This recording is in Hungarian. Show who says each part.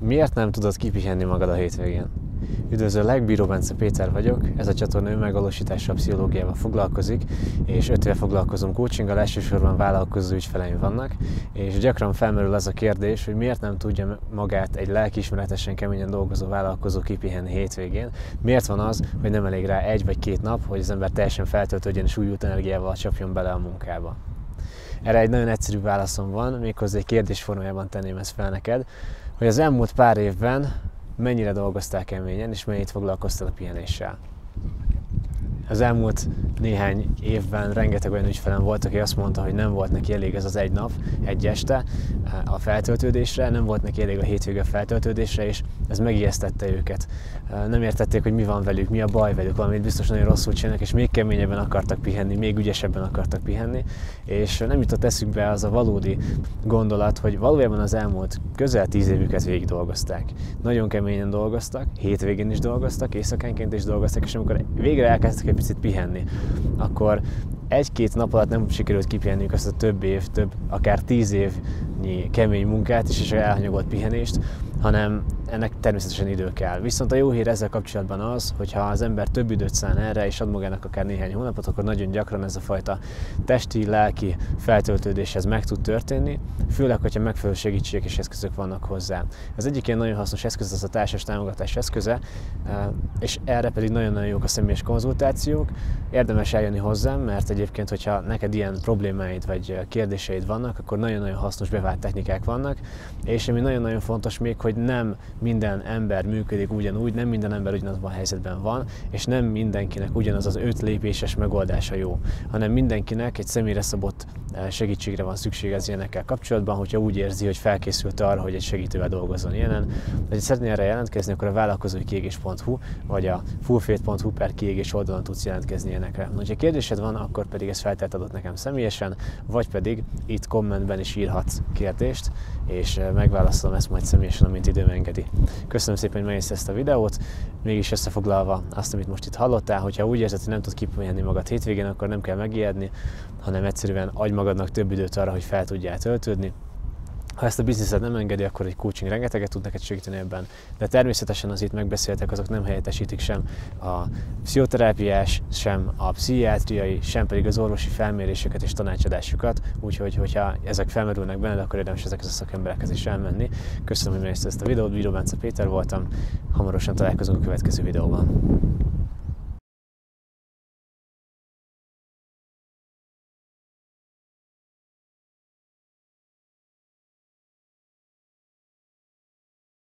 Speaker 1: Miért nem tudod kipihenni magad a hétvégén? Üdvözöllek, Bíró Bence Péter vagyok, ez a csatorna önmegvalósítással, pszichológiával foglalkozik, és 5 éve foglalkozom coachinggal, elsősorban vállalkozó ügyfeleim vannak, és gyakran felmerül az a kérdés, hogy miért nem tudja magát egy lelkiismeretesen keményen dolgozó vállalkozó kipihenni hétvégén, miért van az, hogy nem elég rá 1 vagy 2 nap, hogy az ember teljesen feltöltődjön és újult energiával csapjon bele a munkába. Erre egy nagyon egyszerű válaszom van, méghozzá egy kérdés formájában tenném ezt fel neked, hogy az elmúlt pár évben mennyire dolgoztál keményen, és mennyit foglalkoztál a pihenéssel. Az elmúlt néhány évben rengeteg olyan ügyfelem volt, aki azt mondta, hogy nem volt neki elég ez az 1 nap, 1 este a feltöltődésre, nem volt neki elég a hétvége feltöltődésre, és ez megijesztette őket. Nem értették, hogy mi van velük, mi a baj velük, valamit biztos nagyon rosszul csinálnak, és még keményebben akartak pihenni, még ügyesebben akartak pihenni, és nem jutott eszükbe az a valódi gondolat, hogy valójában az elmúlt közel 10 évüket végig dolgozták. Nagyon keményen dolgoztak, hétvégén is dolgoztak, éjszakánként is dolgoztak, és amikor végre elkezdtek egy picit pihenni, akkor 1-2 nap alatt nem sikerült kipihenniük azt a több év, akár 10 évnyi kemény munkát és elhanyagolt pihenést, hanem ennek természetesen idő kell. Viszont a jó hír ezzel kapcsolatban az, hogy ha az ember több időt szán erre, és ad magának akár néhány hónapot, akkor nagyon gyakran ez a fajta testi, lelki feltöltődéshez meg tud történni, főleg, hogyha megfelelő segítségek és eszközök vannak hozzá. Az egyik ilyen nagyon hasznos eszköz az a társas támogatás eszköze, és erre pedig nagyon-nagyon jók a személyes konzultációk. Érdemes eljönni hozzám, mert egyébként, hogyha neked ilyen problémáid vagy kérdéseid vannak, akkor nagyon-nagyon hasznos bevált technikák vannak, és ami nagyon-nagyon fontos még, hogy nem minden ember működik ugyanúgy, nem minden ember ugyanazban a helyzetben van, és nem mindenkinek ugyanaz az 5 lépéses megoldása jó, hanem mindenkinek egy személyre szabott segítségre van szüksége az ilyenekkel kapcsolatban, hogyha úgy érzi, hogy felkészült arra, hogy egy segítővel dolgozzon ilyenen. De ha szeretnél erre jelentkezni, akkor a vállalkozóikiégés.hu vagy a fullfaith.hu/kiégés oldalon tudsz jelentkezni ilyenekre. Ha kérdésed van, akkor pedig ezt feltehetod nekem személyesen, vagy pedig itt kommentben is írhatsz kérdést, és megválaszolom ezt majd személyesen, amint időm engedi. Köszönöm szépen, hogy megnézted ezt a videót, mégis összefoglalva azt, amit most itt hallottál, hogyha úgy érzed, hogy nem tudsz kipihenni magad hétvégén, akkor nem kell megijedni, hanem egyszerűen adj magadnak több időt arra, hogy fel tudjál töltődni. Ha ezt a bizniszed nem engedi, akkor egy coaching rengeteget tud neked segíteni ebben, de természetesen az itt megbeszéltek, azok nem helyettesítik sem a pszichoterápiás, sem a pszichiátriai, sem pedig az orvosi felméréseket és tanácsadásukat, úgyhogy hogyha ezek felmerülnek benned, akkor érdemes ezekhez a szakemberekhez is elmenni. Köszönöm, hogy megnézted ezt a videót, Bíró Bence Péter voltam, hamarosan találkozunk a következő videóban.